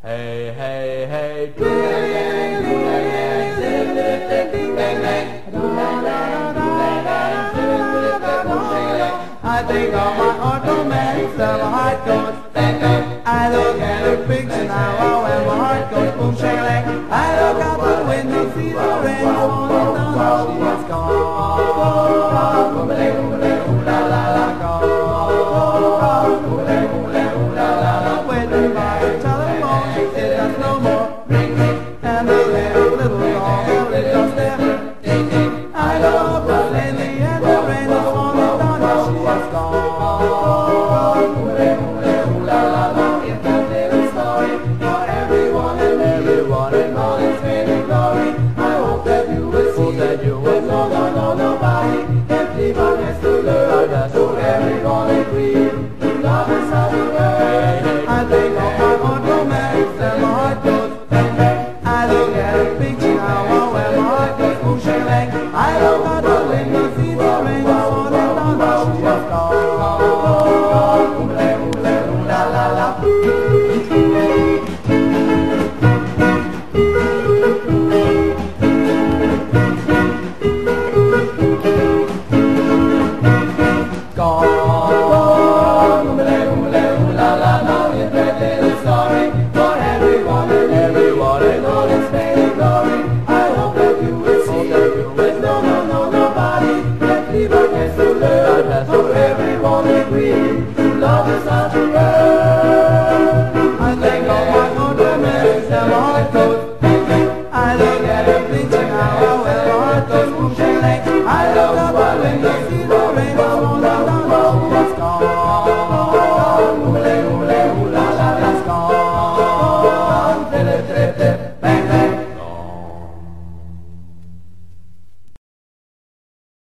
Hey, hey, hey, doo-dang, doo-dang, ding-ding-ding, ding-dang, doo-dang, doo-dang, ding-ding-ding. I think of my auto man, so my heart goes bang-bang. I look at a picture now, and my heart goes boom shang-lang. I look out the window, see the rain falling down, she's gone. Boom-a-dang, boom-a-dang, ooh-la-la-la, gone. Boom-a-dang, boom-a-dang, ooh-la-la-la, waiting by the telephone, it does no more ring, and the little dog, it does never. I love the lady and the rain is falling down, and she is gone. Boom-a-dang, boom-a-dang, ooh-la-la-la, it's that little story for everyone and all its fame and glory. I hope that you will see that nobody can leave our hands to learn. So everyone agree to love is how to earn. I think of my own romance and my heart goes bang bang. I look at a picture now and my heart goes boom shang lang. I look out the window, see the rain is falling down, now she is gone. Boom-a-dang, boom-a-dang, ooh-la-la-la. Gone. Boom-a-dang, boom-a-dang, ooh-la-la-la. It's that little story for everyone and all its fame and glory. I hope that you will see there's nobody that leave our hands to learn. So everyone agree to love is how to earn. I think of my own romance and my heart goes bang bang. I look at a picture now and my heart goes boom shang lang. I look out the window, see the rain falling down, now she is gone. Boom-a-dang, boom-a-dang, ooh-la-la-la, it's gone.